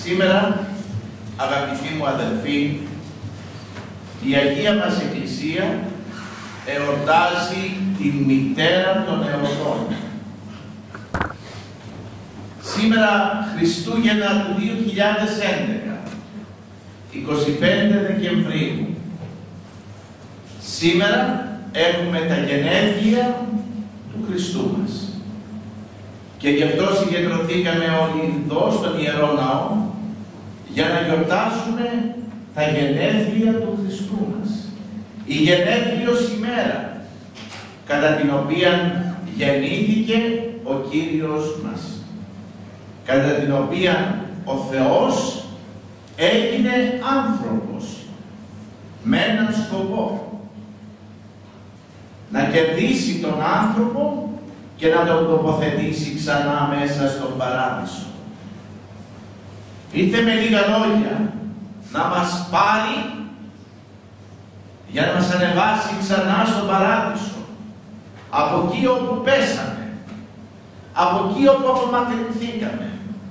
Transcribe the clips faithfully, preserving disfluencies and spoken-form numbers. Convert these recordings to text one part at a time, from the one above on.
Σήμερα, αγαπητοί μου αδελφοί, η Αγία μας Εκκλησία εορτάζει την Μητέρα των Εορτών. Σήμερα, Χριστούγεννα του δύο χιλιάδες έντεκα, εικοστή πέμπτη Δεκεμβρίου, σήμερα έχουμε τα γενέθλια του Χριστού μας. Και γι' αυτό συγκεντρωθήκαμε όλοι εδώ στον Ιερό Ναό για να γιορτάσουμε τα γενέθλια του Χριστού μας. Η γενέθλιος ημέρα, κατά την οποία γεννήθηκε ο Κύριος μας. Κατά την οποία ο Θεός έγινε άνθρωπος με έναν σκοπό. Να κερδίσει τον άνθρωπο και να τον τοποθετήσει ξανά μέσα στον Παράδεισο. Ήρθε με λίγα λόγια να μας πάρει για να μας ανεβάσει ξανά στον Παράδεισο. Από εκεί όπου πέσαμε. Από εκεί όπου απομακρυνθήκαμε.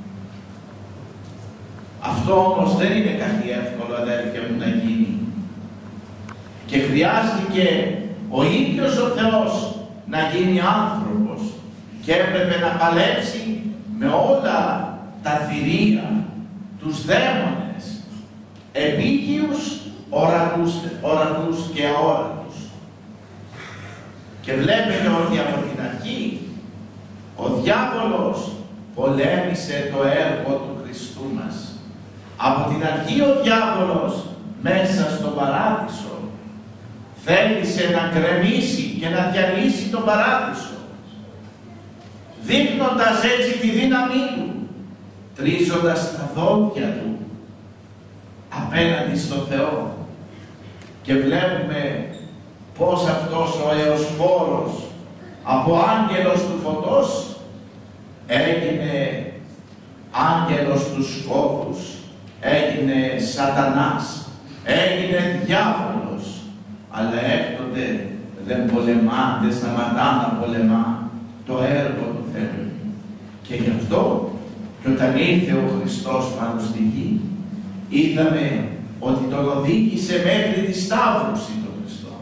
Αυτό όμως δεν είναι κάτι εύκολο, αδέλφια μου, να γίνει. Και χρειάστηκε ο ίδιος ο Θεός να γίνει άνθρωπος και έπρεπε να παλέψει με όλα τα θηρία, τους δαίμονες, επίγειους, ορατούς, ορατούς και αόρατους. Και βλέπετε ότι από την αρχή ο διάβολος πολέμησε το έργο του Χριστού μας. Από την αρχή ο διάβολος μέσα στον Παράδεισο θέλησε να γκρεμίσει και να διαλύσει τον Παράδεισο, δείχνοντας έτσι τη δύναμή του, τρίζοντας τα δόντια του απέναντι στο Θεό. Και βλέπουμε πως αυτός ο εωσφόρος από άγγελος του φωτός έγινε άγγελος του σκόπους, έγινε σατανάς, έγινε διάβολος, αλλά έκτοτε δεν πολεμά, δεν σταματά να πολεμά το έργο του Θεού. Και γι' αυτό και όταν ήρθε ο Χριστός πάνω στη γη, είδαμε ότι τον οδήγησε μέχρι τη Σταύρωση τον Χριστό.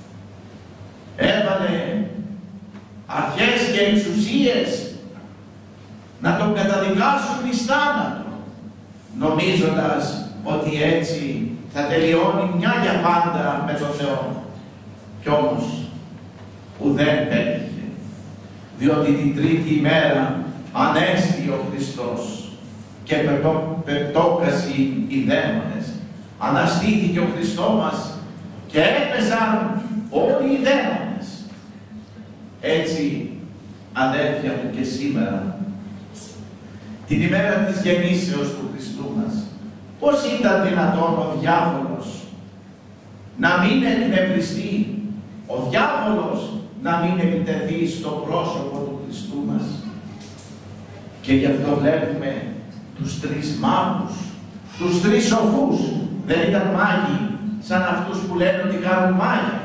Έβαλε αρχές και εξουσίες να τον καταδικάσουν εις θάνατο, νομίζοντας ότι έτσι θα τελειώνει μια για πάντα με τον Θεό. Κι όμως ουδέν πέτυχε, διότι την τρίτη ημέρα ανέστη ο Χριστός και πεπτόκασε οι δαίμονες. Αναστήθηκε ο Χριστός μας και έπεσαν όλοι οι δαίμονες. Έτσι, αδέρφια μου, και σήμερα, την ημέρα της γεννήσεως του Χριστού μας, πώς ήταν δυνατόν ο διάβολος να μην εκνευριστεί, ο διάβολος να μην επιτεθεί στο πρόσωπο του Χριστού μας? Και γι' αυτό βλέπουμε τους τρεις μάγους, τους τρεις σοφούς. Δεν ήταν μάγοι σαν αυτούς που λένε ότι κάνουν μάγια,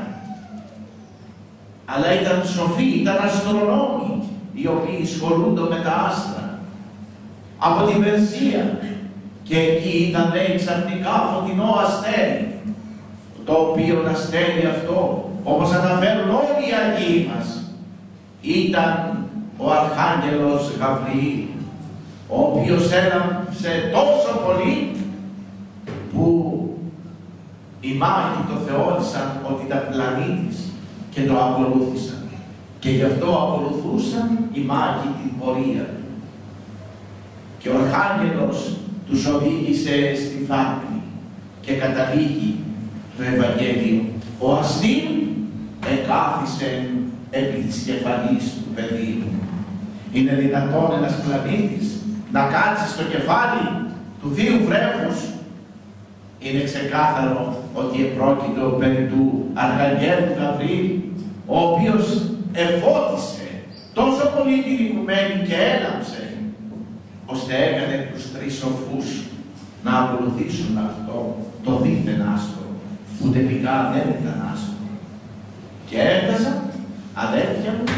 αλλά ήταν σοφοί, ήταν αστρονόμοι, οι οποίοι σχολούνται με τα άστρα από την Περσία. Και εκεί ήταν, λέει, ξαφνικά φωτεινό αστέρι, το οποίο αστέρι αυτό, όπως αναφέρουν όλοι οι Αγίοι μας, ήταν ο Αρχάγγελος Γαβριήλ, ο οποίος έλαμψε τόσο πολύ που οι μάγοι το θεώρησαν ότι ήταν πλανήτης και το ακολούθησαν. Και γι' αυτό ακολουθούσαν οι μάγοι την πορεία του. Και ο Αρχάγγελος τους οδήγησε στη φάπνη και καταλήγει το Ευαγγέλιο. Ο αστήν εκάθισε επί της κεφαλής του παιδίου. Είναι δυνατόν ένας πλανήτης να κάτσει στο κεφάλι του θείου βρέφους? Είναι ξεκάθαρο ότι επρόκειτο περί του Αρχαγγέλου Γαβριήλ, ο οποίος εφώτισε τόσο πολύ την οικουμένη και έλαμψε, ώστε έκανε τους τρεις σοφούς να ακολουθήσουν αυτό το δίθεν άστρο, που τελικά δεν ήταν άστρο. Και έφτασαν, αδέρφια μου,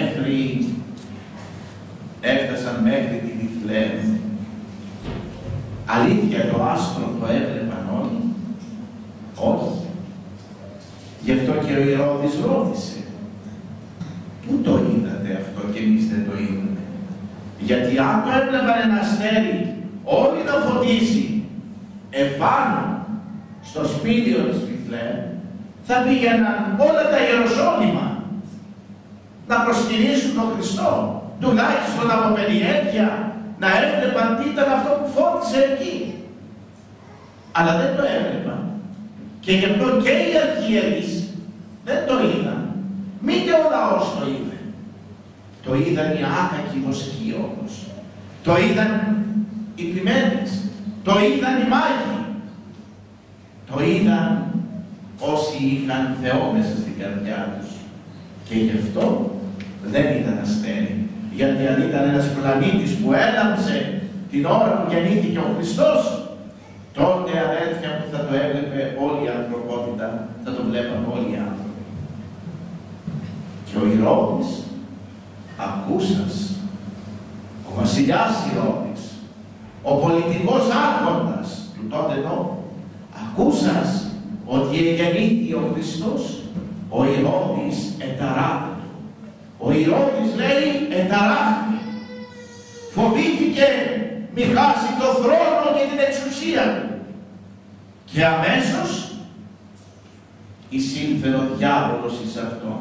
μέχρι, έφτασαν μέχρι τη Βιθλεέμ. Αλήθεια το άστρο το έβλεπαν όλοι? Όχι. Γι' αυτό και ο Ηρώδης ρώτησε, πού το είδατε αυτό και εμείς δεν το είδαμε? Γιατί αν το έβλεπαν ένα αστέρι όλοι να φωτίσει επάνω στο σπήλαιο της Βιθλεέμ, θα πήγαιναν όλα τα Ιεροσόλυμα να προσκυνήσουν τον Χριστό, τουλάχιστον από περιέργεια να έβλεπαν τι ήταν αυτό που φώτισε εκεί. Αλλά δεν το έβλεπαν. Και γι' αυτό και οι αρχιερείς δεν το είδαν. Μήτε ο λαός το είδε. Το είδαν οι άκακοι βοσκοί όμως. Το είδαν οι ποιμένες. Το είδαν οι μάγοι. Το είδαν όσοι είχαν Θεό μέσα στην καρδιά τους. Και γι' αυτό δεν ήταν αστέρι. Γιατί αν ήταν ένας πλανήτης που έλαμψε την ώρα που γεννήθηκε ο Χριστός, τότε αδέρφια μου θα το έβλεπε όλη η ανθρωπότητα, θα το βλέπαν όλοι οι άνθρωποι. Και ο Ηρώδης, ακούσας, ο βασιλιάς Ηρώδης, ο πολιτικός άρχοντας του τότε νόμου, ακούσας ότι εγεννήθη ο Χριστός, ο Ηρώδης εταράχθη. Ο Ηρώδης λέει εταράχθη. Φοβήθηκε μη χάσει το θρόνο και την εξουσία του. Και αμέσως εισήλθε ο διάβολος εις αυτόν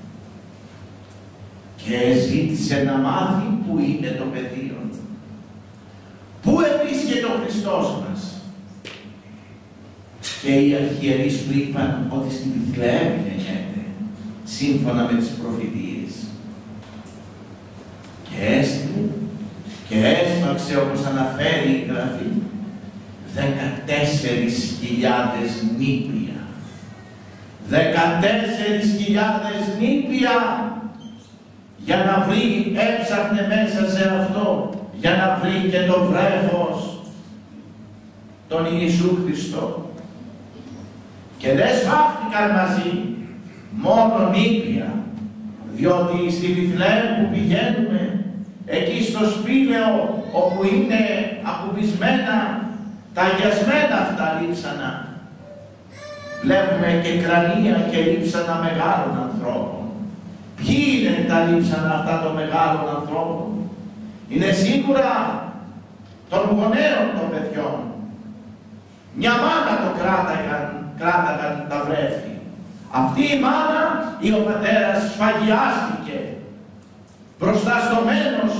και ζήτησε να μάθει που είναι το πεδίο. Πού ευρίσκεται ο Χριστός μας? Και οι αρχιερείς του είπαν ότι στην Βιθλεέμ γεννιέται, σύμφωνα με τις προφητείες. Και έστειλε και έσπαξε, όπως αναφέρει η Γραφή, δεκατέσσερις χιλιάδες νήπια. Δεκατέσσερις χιλιάδες νήπια για να βρει, έψαχνε μέσα σε αυτό, για να βρει και το βρέφος, τον Ιησού Χριστό. Και δεν σφάχτηκαν μαζί, μόνο νήπια, διότι στη Βιθλεέμ που πηγαίνουμε, εκεί στο σπήλαιο όπου είναι ακουμπισμένα τα αγιασμένα αυτά λείψανα, βλέπουμε και κρανία και λείψανα μεγάλων ανθρώπων. Ποιοι είναι τα λείψανα αυτά των μεγάλων ανθρώπων? Είναι σίγουρα των γονέων των παιδιών. Μια μάνα το κράταγαν, κράταγαν τα βρέφη. Αυτή η μάνα ή ο πατέρας σφαγιάστηκε μπροστά στο μένος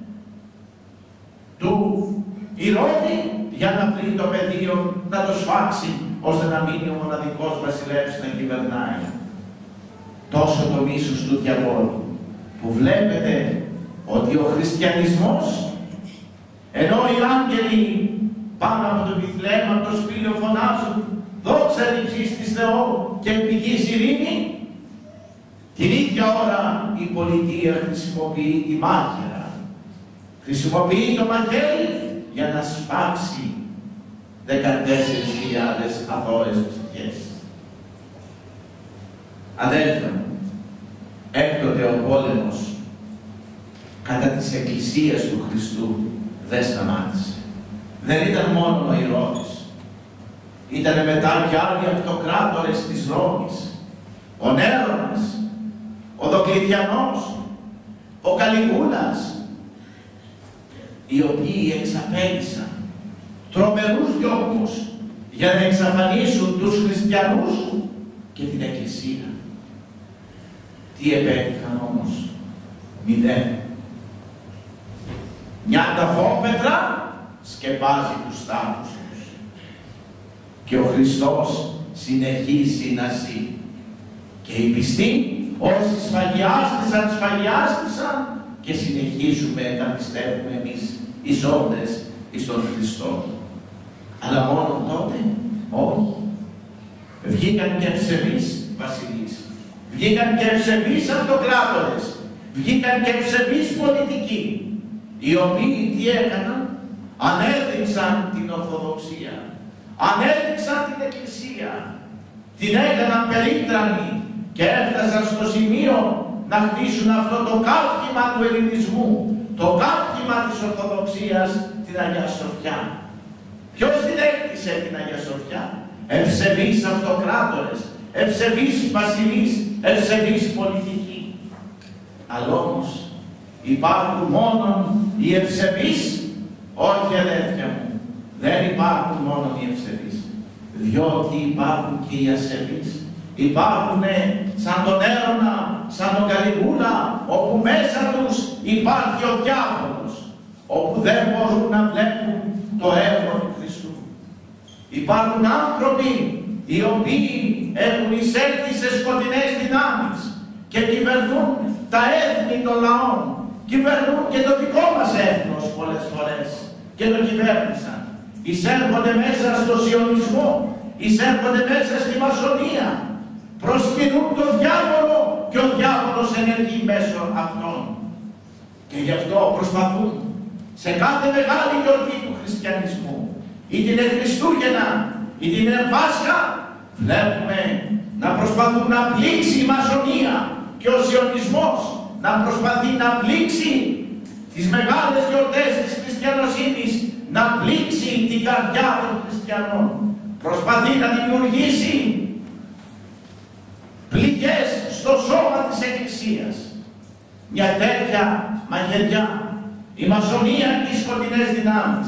του Ηρώδη για να βρει το πεδίο, να το σφάξει, ώστε να μείνει ο μοναδικός βασιλεύς να κυβερνάει. Τόσο το μίσος του διαβόλου, που βλέπετε ότι ο χριστιανισμός, ενώ οι άγγελοι πάνω από το Βιθλεέμ, από το σπήλαιο φωνάζουν «Δόξα ρηψής της Θεό και πηγής ειρήνη», την ίδια ώρα η πολιτεία χρησιμοποιεί τη μάχαιρα. Χρησιμοποιεί το μαχαίρι για να σπάξει δεκατέσσερις χιλιάδες αθώες ψυχές. Αδέλφια μου, έκτοτε ο πόλεμος κατά της Εκκλησίας του Χριστού δεν σταμάτησε. Δεν ήταν μόνο ο Ηρώδης. Ήτανε μετά και άλλοι αυτοκράτορες της Ρώμης. Ο Νέρονας, ο Δοκλητιανός, ο Καλιγούλας, οι οποίοι εξαπέλυσαν τρομερούς διώκους για να εξαφανίσουν τους χριστιανούς και την Εκκλησία. Τι επέτυχαν όμως? Μηδέν. Μια ταφόπετρα σκεπάζει τους τάφους τους. Και ο Χριστός συνεχίζει να ζει. Και οι πιστοί, όσοι σφαγιάστησαν, σφαγιάστησαν και συνεχίζουμε να πιστεύουμε εμείς οι ζώντες εις τον Χριστό. Αλλά μόνο τότε, όχι. Βγήκαν και ψευείς βασιλείς. Βγήκαν και ψευείς αυτοκράτορες. Βγήκαν και ψευείς πολιτικοί. Οι οποίοι τι έκαναν? Ανέδειξαν την Ορθοδοξία. Ανέδειξαν την Εκκλησία. Την έκαναν περίτρανη και έφτασαν στο σημείο να χτίσουν αυτό το καύχημα του ελληνισμού, το καύχημα της Ορθοδοξίας, την Αγία Σοφιά. Ποιος την έκτισε την Αγία Σοφιά? Ευσεβείς αυτοκράτορες, ευσεβείς βασιλείς, ευσεβείς πολιτικοί. Αλλά όμως υπάρχουν μόνο οι ευσεβείς? Όχι, αδέρφια μου, δεν υπάρχουν μόνο οι ευσεβείς, διότι υπάρχουν και οι ασεβείς. Υπάρχουν σαν τον Έρωνα, σαν τον Καλιγούλα, όπου μέσα τους υπάρχει ο διάβολος, όπου δεν μπορούν να βλέπουν το έργο του Χριστού. Υπάρχουν άνθρωποι οι οποίοι έχουν εισέλθει σε σκοτεινές δυνάμεις και κυβερνούν τα έθνη των λαών, κυβερνούν και το δικό μας έθνος πολλές φορές και το κυβέρνησαν. Εισέρχονται μέσα στο σιωνισμό, εισέρχονται μέσα στη μασονία, προσκυνούν τον διάβολο και ο διάβολος ενεργεί μέσω αυτών. Και γι' αυτό προσπαθούν σε κάθε μεγάλη γιορτή του χριστιανισμού, είτε είναι Χριστούγεννα, είτε είναι Πάσχα, βλέπουμε να προσπαθούν να πλήξει η μασονία και ο σιωνισμός να προσπαθεί να πλήξει τις μεγάλες γιορτές της χριστιανοσύνης, να πλήξει την καρδιά των χριστιανών. Προσπαθεί να δημιουργήσει πληγές στο σώμα της Εκκλησίας. Μια τέτοια μαχαιριά, η μασονία και οι σκοτεινές δυνάμεις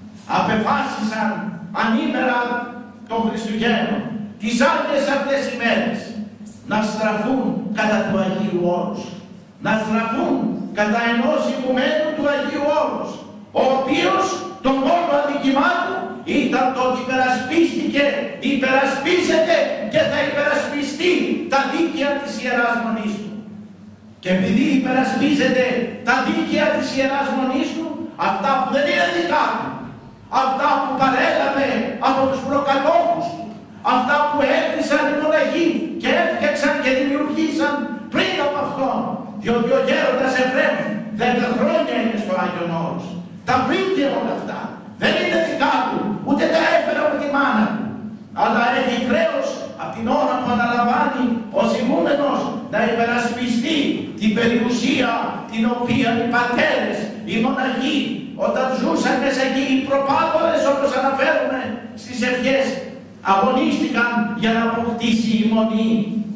απεφάσισαν ανήμερα των Χριστουγέννων, τις άλλες αυτές ημέρες, να στραφούν κατά του Αγίου Όρους, να στραφούν κατά ενός ηγουμένου του Αγίου Όρους, ο οποίος το μόνο αδίκημά του ήταν το ότι υπερασπίστηκε, υπερασπίζεται και θα υπερασπιστεί τα δίκαια της Ιεράς Μονής του. Και επειδή υπερασπίζεται τα δίκαια της Ιεράς Μονής του, αυτά που δεν είναι δικά του, αυτά που παρέλαβε από τους προκατόχους του, αυτά που έκτισαν οι μοναχοί και έφτιαξαν και δημιουργήσαν πριν από αυτόν, διότι ο γέροντας Εφραίμ δέκα χρόνια είναι στο Άγιον Όρος. Τα βρήκε όλα αυτά. Δεν είναι δικά του, ούτε τα έφερε από τη μάνα του. Αλλά έχει χρέος από την ώρα που αναλαμβάνει ως ηγούμενος να υπερασπιστεί την περιουσία την οποία οι πατέρες, οι μοναχοί, όταν ζούσαν μέσα εκεί, οι προπάτορες όπως αναφέρουμε στις ευχές, αγωνίστηκαν για να αποκτήσει η μονή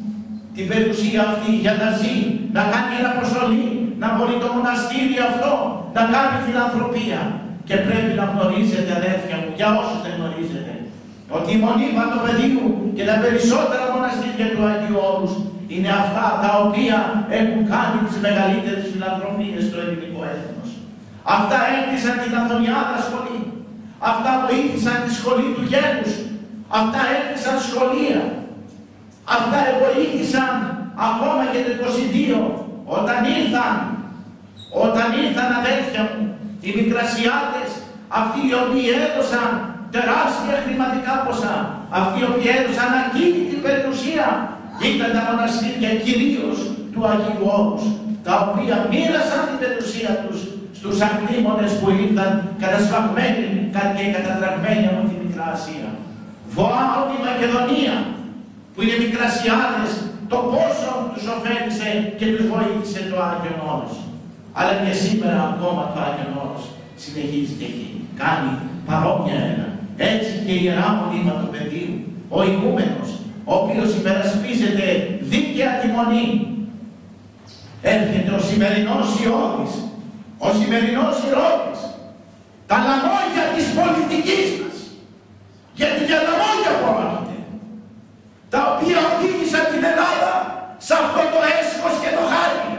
την περιουσία αυτή, για να ζει, να κάνει ένα αποστολή, να μπορεί το μοναστήρι αυτό να κάνει φιλανθρωπία. Και πρέπει να γνωρίζετε, αδέρφια μου, για όσους δεν γνωρίζετε, ότι η μονή Πατοπεδίου και τα περισσότερα μοναστήρια του Αγίου Όρους είναι αυτά τα οποία έχουν κάνει τις μεγαλύτερες φιλανθρωπίες στο ελληνικό έθνος. Αυτά έκτισαν την Αθωνιάδα σχολή. Αυτά βοήθησαν τη σχολή του γένους. Αυτά έκτισαν σχολεία. Αυτά βοήθησαν ακόμα και το είκοσι δύο όταν ήρθαν, όταν ήρθαν αδέρφια μου, οι Μικρασιάτες, αυτοί οι οποίοι έδωσαν τεράστια χρηματικά ποσά, αυτοί οι οποίοι έδωσαν ακίνητη περιουσία, ήταν τα μοναστήρια κυρίως του Αγίου Όρους, τα οποία μοίρασαν την περιουσία τους στους αγνήμονες που ήρθαν κατασφαγμένοι και κατατραγμένοι από τη Μικρά Ασία. Βοάω η Μακεδονία, που είναι Μικρασιάτες, το πόσο τους ωφέλησε και τους βοήθησε το Άγιον Όρος. Αλλά και σήμερα ακόμα το Άγιον Όρος συνεχίζει και εκεί. Κάνει παρόμοια έργα. Έτσι και η Ιερά Μονή Πατοπεδίου, ο ηγούμενος, ο οποίος υπερασπίζεται δίκαια τη μονή. Έρχεται ο σημερινός Ηρώδης, ο σημερινός Ηρώδης, τα λαμόγια της πολιτικής μας. Γιατί για λαμόγια πρόκειται, τα οποία οδήγησαν την Ελλάδα σε αυτό το έσχος και το χάρη.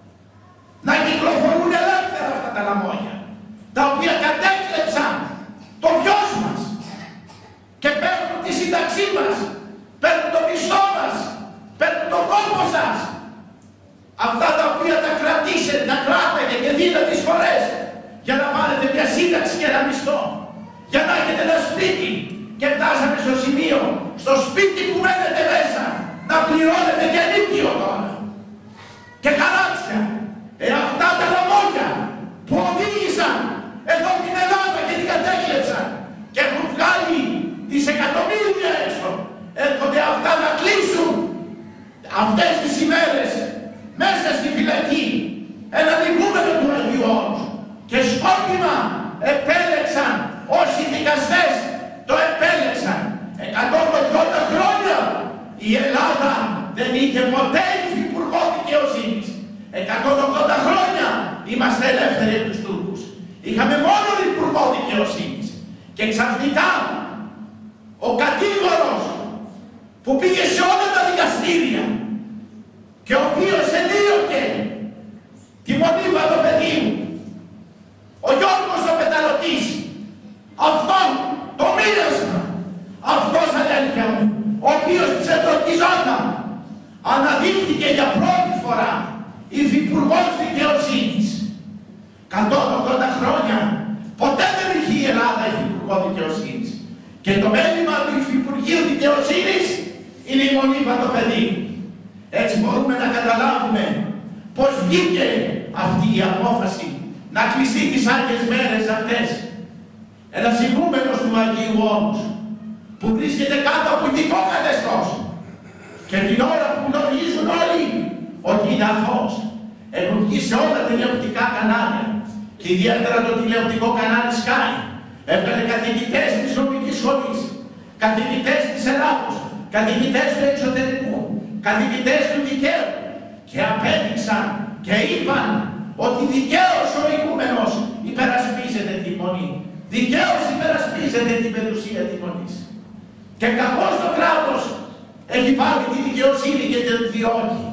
Να κυκλοφορούν ελεύθερα αυτά τα λαμόγια, τα οποία κατέκλεψαν το βιός μας και παίρνουν τη σύνταξή μας, παίρνουν το μισθό μας, παίρνουν τον κόπο σας. Αυτά τα οποία τα κρατήσετε, τα κράταγε και δίνετε τις φορές για να πάρετε μια σύνταξη και ένα μισθό, για να έχετε ένα σπίτι. Και φτάσαμε στο σημείο, στο σπίτι που μένετε μέσα, να πληρώνετε και νίκιο τώρα. Και χαράξια. Ε, αυτά τα λαμόγια που οδήγησαν εδώ την Ελλάδα και την κατέκλεψαν και έχουν βγάλει τις εκατομμύρια έξω, έρχονται αυτά να κλείσουν αυτές τις ημέρες μέσα στη φυλακή έναν ηγούμενο του Αγίου Όρους και σκόπιμα επέλεξαν όσοι δικαστές είχε ποτέ υφυπουργό δικαιοσύνης. εκατόν ογδόντα χρόνια είμαστε ελεύθεροι από τους Τούρκους. Είχαμε μόνο υπουργό δικαιοσύνης. Και ξαφνικά ο κατήγορος που πήγε σε όλα τα δικαστήρια και ο οποίος ενίοτε τη μονίβα του παιδιού, ο Γιώργος ο Πεταλωτής, αυτόν το μοίρασμα, αυτός αλήθεια μου, ο οποίος ξετροκιζόταν, αναδείχθηκε για πρώτη φορά υφυπουργός δικαιοσύνης. εκατόν ογδόντα χρόνια ποτέ δεν είχε η Ελλάδα υφυπουργό δικαιοσύνης. Και το μέλημα του Υφυπουργείου Δικαιοσύνης είναι η μονίβα το παιδί. Έτσι μπορούμε να καταλάβουμε πως βγήκε αυτή η απόφαση να κλειστεί τις Άγιες μέρες αυτές. Ένας ηγούμενος του Αγίου Όρους που βρίσκεται κάτω από ειδικό καθεστώς και την ώρα που γνωρίζουν όλοι ότι είναι αθώος, έχουν βγει σε όλα τα τηλεοπτικά κανάλια και ιδιαίτερα το τηλεοπτικό κανάλι Sky. Έβγαλε καθηγητές της νομικής σχολής, καθηγητές της Ελλάδος, καθηγητές του εξωτερικού, καθηγητές του δικαίου και απέδειξαν και είπαν ότι δικαίως ο ηγούμενος υπερασπίζεται τη μονή, δικαίως υπερασπίζεται την περιουσία της μονής. Και κακώς το κράτος έχει πάρει τη δικαιοσύνη και την διώκει.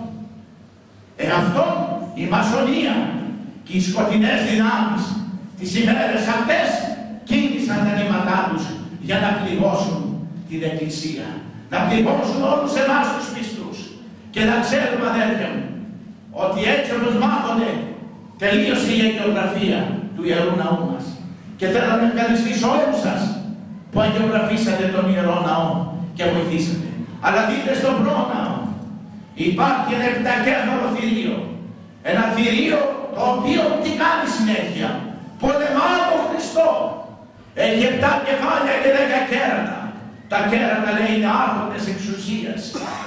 Ε, αυτό η μασονία και οι σκοτεινές δυνάμεις τις ημέρες αυτές κίνησαν τα νήματά τους για να πληγώσουν την Εκκλησία. Να πληγώσουν όλους εμάς τους πιστούς. Και να ξέρουμε, αδέρφια μου, ότι έτσι όπως μάθονται τελείωσε η αγιογραφία του Ιερού Ναού μας. Και θέλω να ευχαριστήσω όλους σας που αγιογραφήσατε τον Ιερό Ναό και βοηθήσατε. Αλλά δείτε στον πρόναο υπάρχει ένα επτακέφαλο θηρίο. Ένα θηρίο το οποίο τι κάνει συνέχεια? Πολεμά τον Χριστό. Έχει επτά κεφάλια και δέκα κέρατα. Τα κέρατα λέει είναι άρχοντες εξουσίας.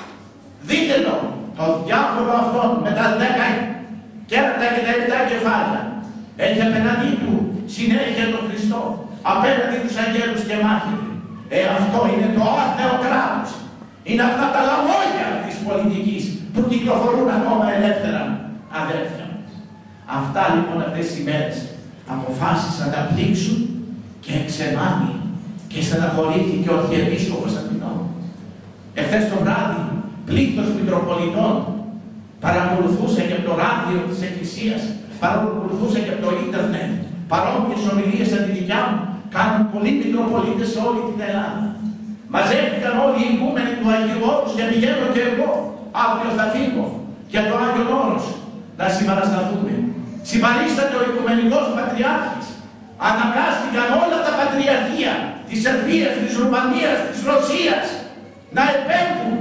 Δείτε το, το διάφορο αυτό με τα δέκα κέρατα και τα επτά κεφάλια. Έχει απέναντί του συνέχεια τον Χριστό. Απέναντι τους αγγέλους και μάχητε. Ε, αυτό είναι το άθεο κράτος. Είναι αυτά τα λαμόγια της πολιτικής που κυκλοφορούν ακόμα ελεύθερα, αδέρφια μου. Αυτά λοιπόν αυτές οι μέρες αποφάσισαν να πλήξουν και εξεμάνει και στεναχωρήθηκε ο Αρχιεπίσκοπος Αθηνών. Εχθές το βράδυ πλήθος Μητροπολιτών παρακολουθούσε και από το ράδιο της Εκκλησίας, παρακολουθούσε και από το ίντερνετ, παρόμοιες ομιλίες σαν τη δικιά μου, κάνουν πολλοί Μητροπολίτες σε όλη την Ελλάδα. Μαζεύτηκαν όλοι οι ηγούμενοι του Αγίου Όρους και πηγαίνω και εγώ, αύριο θα φύγω για το Άγιον Όρος να συμπαρασταθούμε. Συμπαρίσταται ο Οικουμενικός Πατριάρχης. Αναγκάστηκαν όλα τα πατριαρχία της Σερβίας, της Ρουμανίας, της Ρωσίας να επέμβουν.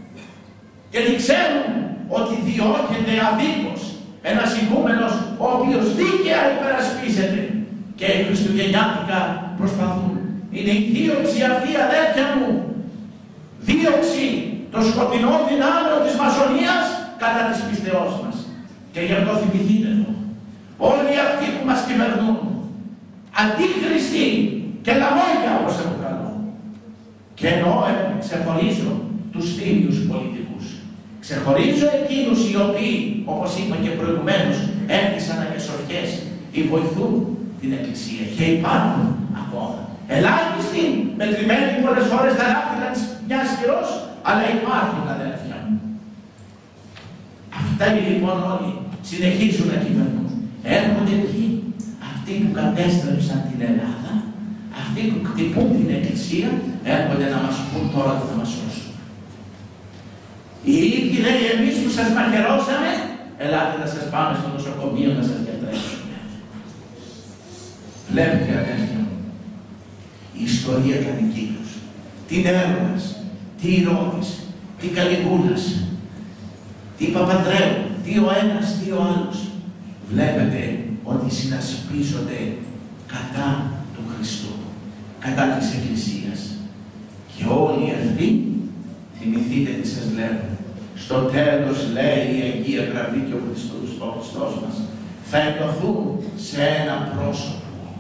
Γιατί ξέρουν ότι διώκεται αδίκως ένας ηγούμενος ο οποίος δίκαια υπερασπίζεται και οι χριστουγεννιάτικα προσπαθούν. Είναι η δίωξη αυτή, αδέρφια μου, δίωξη των σκοτεινών δυνάμεων της μασονίας κατά της πιστεώς μας. Και γι' αυτό θυμηθείτε το. Όλοι αυτοί που μας κυβερνούν, αντίχριστοι και λαμόγια όπως αποκαλώ. Και εννοώ, ξεχωρίζω τους θύμιους πολιτικούς. Ξεχωρίζω εκείνους οι οποίοι, όπως είπα και προηγουμένως, έκτισαν αγεσοφιές ή βοηθούν την Εκκλησία. Και υπάρχουν ακόμα. Ελάχιστοι, μετρημένοι πολλές φορές τα δάχτυλα της μιας χειρός, αλλά υπάρχουν, αδέρφια μου. Αυτά λοιπόν όλοι συνεχίζουν να κυβερνούν. Έρχονται εκεί αυτοί που κατέστρεψαν την Ελλάδα, αυτοί που χτυπούν την Εκκλησία, έρχονται να μας πούν τώρα τι θα μας σώσουν. Οι ίδιοι λέει εμείς που σας μαχαιρώσαμε, ελάτε να σας πάμε στο νοσοκομείο να σας γιατρέψουμε. Βλέπετε, αδέρφια μου, η ιστορία κάνει κύκλους. Τι Νέρονας, τι Ηρώδης, τι Καλιγούλας, τι Παπαντρέου, τι ο ένας, τι ο άλλος. Βλέπετε ότι συνασπίζονται κατά του Χριστού, κατά της Εκκλησίας. Και όλοι αυτοί, θυμηθείτε τι σας λέω, στο τέλος λέει η Αγία Γραφή και ο Χριστός, ο Χριστός μας, θα ενωθούν σε ένα πρόσωπο.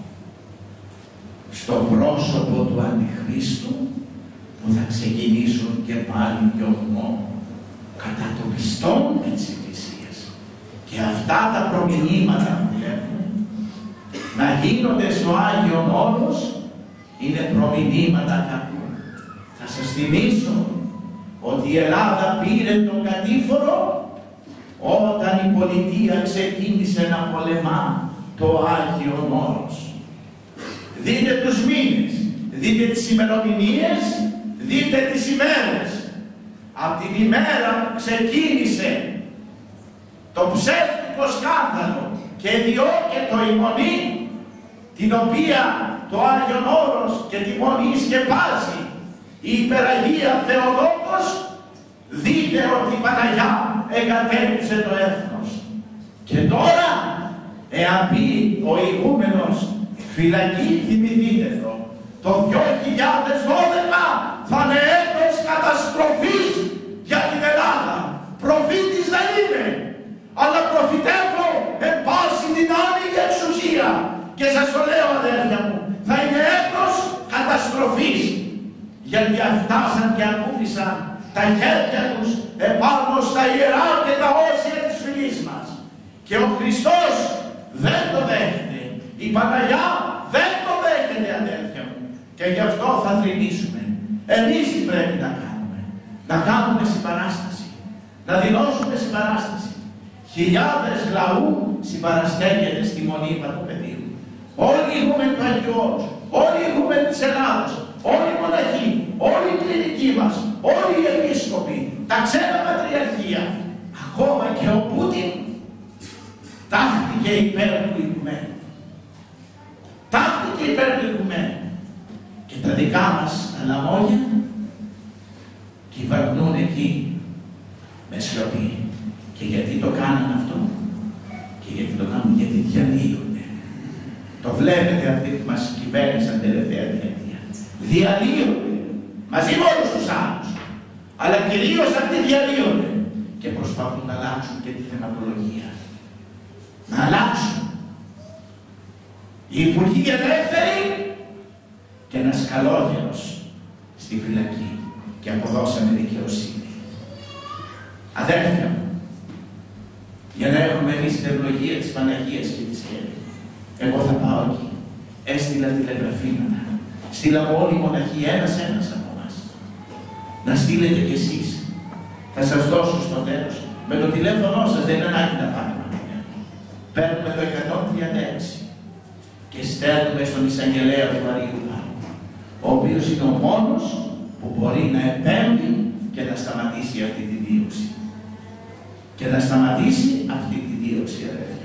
Στο πρόσωπο του Αντιχρίστου που θα ξεκινήσουν και πάλι διωγμό κατά των πιστών της Εκκλησίας. Και αυτά τα προμηνύματα που βλέπουμε να γίνονται στο Άγιον Όρος είναι προμηνύματα κακού. Θα σας θυμίσω ότι η Ελλάδα πήρε τον κατήφορο όταν η πολιτεία ξεκίνησε να πολεμά το Άγιον Όρος. Δείτε τους μήνες, δείτε τις ημερομηνίες, δείτε τις ημέρες. Από την ημέρα που ξεκίνησε το ψεύτικο σκάνδαλο και διώκεται η μονή, την οποία το Άγιον Όρος και τη μονή σκεπάζει η υπεραγία Θεοτόκος, δείτε ότι η Παναγιά εγκατέλειψε το έθνος. Και τώρα, εάν πει ο ηγούμενος φυλακή, θυμηθείτε το, το δύο χιλιάδες δώδεκα θα είναι έτος καταστροφής για την Ελλάδα. Προφήτης δεν είμαι, αλλά προφητεύω εν πάση δυνάμει και εξουσία. Και σας το λέω, αδέρφια μου, θα είναι έτος καταστροφής, γιατί φτάσαν και ακούμπησαν τα χέρια τους επάνω στα ιερά και τα όσια της φυλής μας. Και ο Χριστός δεν το δέχεται. Η Παναγιά δεν το δέχεται, αδέρφια μου. Και γι' αυτό θα θρηνήσουμε. Εμείς τι πρέπει να κάνουμε? Να κάνουμε συμπαράσταση. Να δηλώσουμε συμπαράσταση. Χιλιάδες λαού συμπαραστέκεται στη μονή του Παιδίου. Όλοι οι ηγούμενοι του Αγίου Όρους, όλοι οι ηγούμενοι της Ελλάδος, όλοι οι μοναχοί, όλοι οι κληρικοί μας, όλοι οι επίσκοποι, τα ξένα πατριαρχία, ακόμα και ο Πούτιν τάχθηκε υπέρ του ηγουμένου. Τάχθηκε υπέρ του ηγουμένου. Και τα δικά μας τα λαμόγια κυβερνούν εκεί με σιωπή. Και γιατί το κάνουν αυτό? Και γιατί το κάνουν? Γιατί διαλύονται. Το βλέπετε αυτοί που μας κυβέρνησαν τελευταία διετία. Διαλύονται μαζί με όλους τους άλλους. Αλλά κυρίως αυτοί διαλύονται και προσπαθούν να αλλάξουν και τη θεματολογία. Να αλλάξουν. Οι υπουργοί ελεύθεροι και ένας καλόγερος στη φυλακή και αποδώσαμε δικαιοσύνη. Αδέρφια μου, για να έχουμε εμείς την ευλογία της Παναγίας και της Χέρη, εγώ θα πάω εκεί. Έστειλα τηλεγραφήματα. Στείλαμε όλοι οι μοναχοί, ένας-ένας από εμάς. Να στείλετε κι εσείς. Θα σας δώσω στο τέλος. Με το τηλέφωνο σας δεν είναι ανάγκη να πάμε. Παίρνουμε το εκατόν τριάντα έξι και στέλνουμε στον εισαγγελέα του Αγίου Παύλου, ο οποίος είναι ο μόνος που μπορεί να επέμβει και να σταματήσει αυτή τη δίωξη. Και να σταματήσει αυτή τη δίωξη, αδέρφια.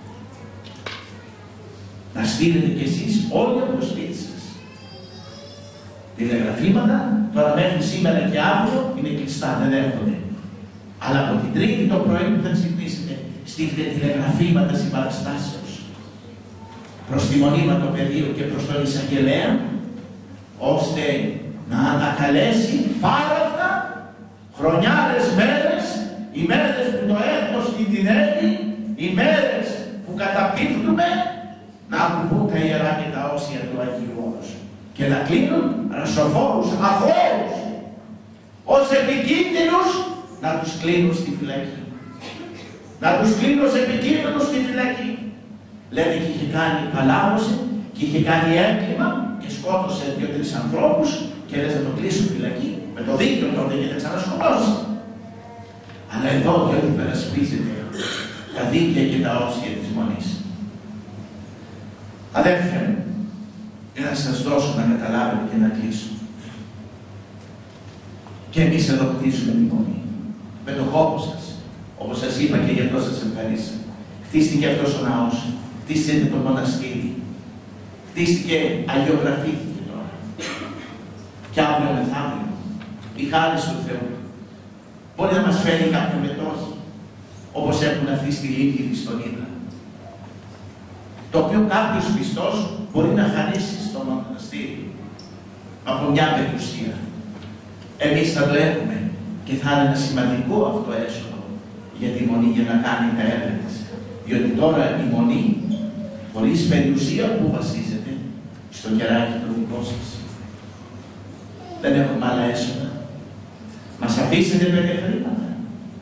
Να στείλετε κι εσείς όλοι από το σπίτι σας. Τηλεγραφήματα, τώρα μέχρι σήμερα και αύριο είναι κλειστά, δεν έρχονται. Αλλά από την Τρίτη το πρωί που θα ξυπνήσετε, στείλτε τηλεγραφήματα συμπαραστάσεως προς τη μονή του Παιδίου και προς τον εισαγγελέα, ώστε να ανακαλέσει πάρα αυτά χρονιάρες μέρες, οι μέρες που το έθνος κινδυνεύει, οι μέρες που καταπίπτουμε, να ακουμπούν τα ιερά και τα όσια του Αγίου Όρους και να κλείνουν ρασοφόρους, αθώους, ως επικίνδυνους, να τους κλείνουν στη φυλακή. Να τους κλείνουν ως επικίνδυνους στη φυλακή. Λέτε και είχε κάνει παλάβωση και είχε κάνει έγκλημα και σκότωσε δύο-τρεις ανθρώπους και λες να το κλείσουν φυλακή. Με το δίκαιο τότε και θα ξανασκοτώσει. Αλλά εδώ διότι περασπίζεται τα δίκαια και τα όσια της μονής. Αδέρφια μου, για να σας δώσω να καταλάβετε και να κλείσω. Και εμείς εδώ χτίζουμε τη μονή. Με τον κόπο σας. Όπως σας είπα και γι' αυτό σας ευχαρίστησα. Χτίστηκε αυτός ο ναός. Χτίστηκε το μοναστήρι. Χτίστηκε, αγιογραφήθηκε τώρα. Και αύριο μεθαύριο. Η χάρη του Θεού. Μπορεί να μας φέρει κάποιο μετόχι. Όπως έχουν αυτοί στη Λίγκη στον Ήλα. Το οποίο κάποιος πιστός μπορεί να χαρίσει στο μοναστήρι. Από μια περιουσία. Εμείς θα το έχουμε. Και θα είναι ένα σημαντικό αυτό έσοδο για τη μονή για να κάνει τα έργα της. Διότι τώρα η μονή, χωρίς περιουσία, που βασίζεται στο κεράκι το δικό σας. Δεν έχουμε άλλα έσοδα. Μας αφήσετε πέντε χρήματα.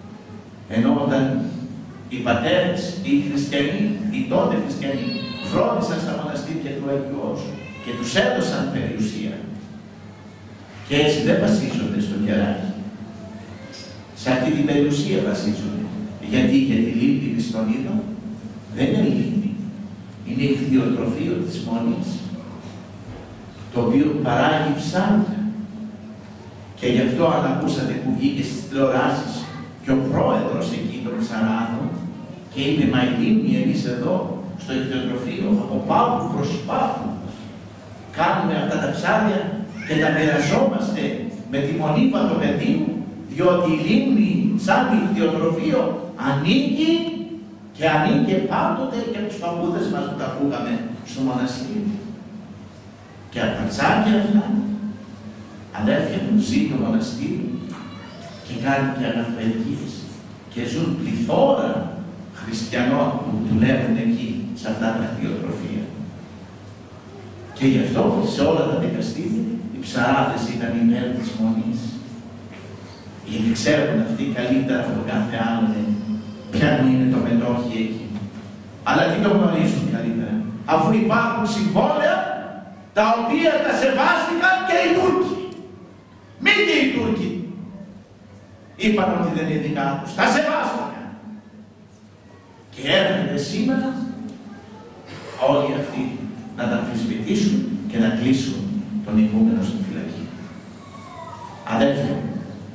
Ενώ όταν οι πατέρες, οι χριστιανοί, οι τότε χριστιανοί, φρόντισαν στα μοναστήρια του Αγίου Όσου και τους έδωσαν περιουσία. Και έτσι δεν βασίζονται στο κεράκι. Σε αυτή την περιουσία βασίζονται. Γιατί, γιατί η λίμνη των είδων δεν είναι λίμνη. Είναι ηχθειοτροφείο της μονής, το οποίο παράγει ψάρια. Και γι' αυτό αν ακούσατε που βγήκε στις τηλεοράσεις και ο πρόεδρος εκεί των ψαράδων και είπε «Μα η λίμνη εμείς εδώ στο ηχθειοτροφείο από πάγου προς πάγου κάνουμε αυτά τα ψάρια και τα μοιραζόμαστε με τη μονή Πατοπεδίου, διότι η λίμνη σαν ηχθειοτροφείο ανήκει και ανήκε πάντοτε και τους παππούδες μας που τα ακούγαμε στο μοναστήρι. Και από τα ψάρια αυτά, αδέρφια μου, ζει το μοναστήρι και κάνει και αγαθοελκύες και ζουν πληθώρα χριστιανών που δουλεύουν εκεί, σε αυτά τα ηχθειοτροφεία. Και γι' αυτό σε όλα τα δικαστήρια οι ψαράδες ήταν υπέρ της μονής. Γιατί ξέρουν αυτοί καλύτερα από τον κάθε άλλον ποια είναι το μετόχι εκεί. Αλλά τι το γνωρίζουν καλύτερα, αφού υπάρχουν συμβόλαια τα οποία τα σεβάστηκαν και οι Τούρκοι. Μη και οι Τούρκοι είπαν ότι δεν είναι δικά τους, τα σεβάστηκαν. Και έρχονται σήμερα όλοι αυτοί να τα αμφισβητήσουν και να κλείσουν τον ηγούμενο στην φυλακή. Αδέλφια μου,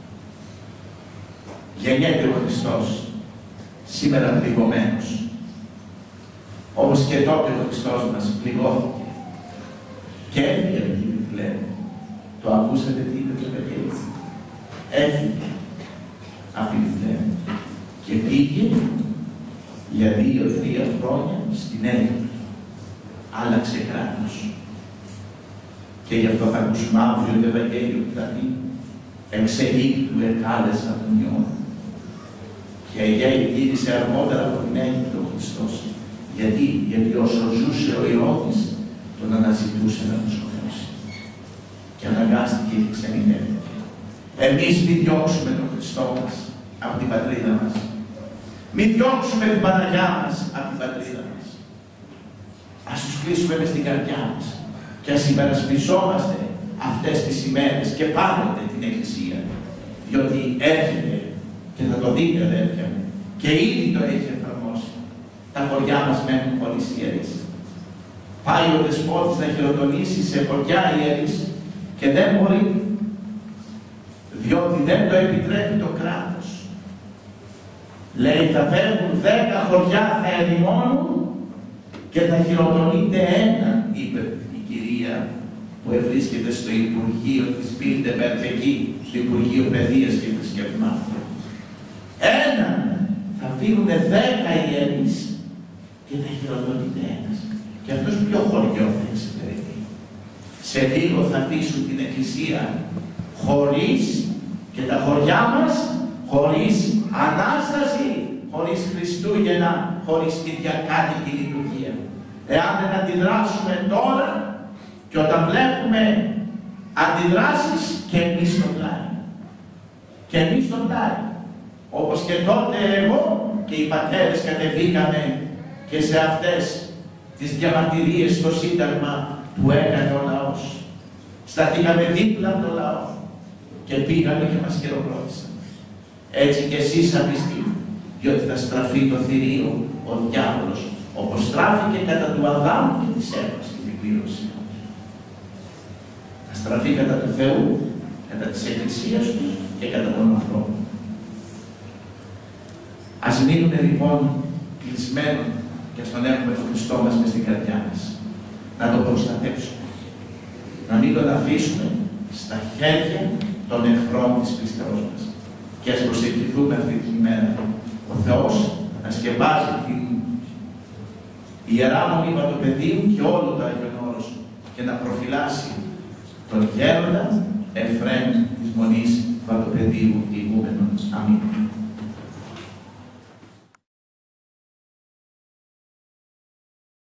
γεννιέται ο Χριστός σήμερα πληγωμένος, όπως και τότε ο Χριστός μας πληγώθηκε και έφυγε από τη Βιθλεέμ. Το ακούσατε τι είπε το Ευαγγέλιο? Έφυγε από τη Βιθλεέμ και πήγε για δύο-τρία χρόνια στην Αίγυπτο. Άλλαξε κράτος. Και γι' αυτό θα ακούσουμε αύριο το Ευαγγέλιο που θα πει «Εξ Αιγύπτου εκάλεσα τον Υιόν». Και η γύρισε αργότερα από την Αίγυπτο ο Χριστός. Γιατί, γιατί όσο ζούσε ο Ηρώδης, τον αναζητούσε να τον σκοτώσει. Και αναγκάστηκε και ξενιτεύτηκε. Εμείς μην διώξουμε τον Χριστό μας από την πατρίδα μας. Μην διώξουμε την Παναγιά μας από την πατρίδα μας. Ας τους κλείσουμε μες στην καρδιά μας και ας υπερασπιζόμαστε αυτές τις ημέρες και πάντοτε την Εκκλησία. Διότι έρχεται και θα το δείτε αδέρφια μου και ήδη το έχει εφαρμόσει. Τα χωριά μας μένουν χωρίς ιερείς. Πάει ο δεσπότης να χειροτονήσει σε χωριά ιερείς και δεν μπορεί, διότι δεν το επιτρέπει το κράτος. Λέει θα φεύγουν δέκα χωριά θα ερημώνουν και θα χειροτονείται ένα, είπε η κυρία που ευρίσκεται στο Υπουργείο της Μπίλντεμπεργκ εκεί, στο Υπουργείο Παιδείας και Θρησκευμάτων. Ένα θα φύγουν δέκα ιερείς και θα χειροτονείται ένας. Και αυτός ποιο χωριό θα εξυπηρετεί? Σε λίγο θα αφήσουν την Εκκλησία χωρίς και τα χωριά μας χωρίς Ανάσταση, χωρίς Χριστούγεννα, χωρίς κυριακάτικη λειτουργία. Εάν δεν αντιδράσουμε τώρα και όταν βλέπουμε αντιδράσεις και εμείς τον πλάι. Και εμείς τον πλάι. Όπως και τότε εγώ και οι πατέρες κατεβήκαμε και σε αυτές τις διαμαρτυρίες στο Σύνταγμα που έκανε ο λαός. Σταθήκαμε δίπλα από το λαό και πήγαμε και μας χειροκρότησαν. Έτσι και εσείς απιστοί, διότι θα στραφεί το θηρίο ο διάβολος, όπως στράφηκε κατά του Αδάμ και της Εύας στην επιπλήρωση. Θα στραφεί κατά του Θεού, κατά της Εκκλησίας του και κατά των ανθρώπων. Ας μείνουμε λοιπόν κλεισμένοι και ας τον έχουμε τον Χριστό μας μες στην καρδιά μας. Να τον προστατεύσουμε. Να μην τον αφήσουμε στα χέρια των εχθρών της πίστεως μας. Και ας προσευχηθούμε αυτή την ημέρα. Ο Θεός να σκεπάζει την Ιερά Μονή Πατοπεδίου και όλο το Άγιον Όρος και να προφυλάσει τον γέροντα Εφραίμ της Μονής Πατοπεδίου ηγούμενον.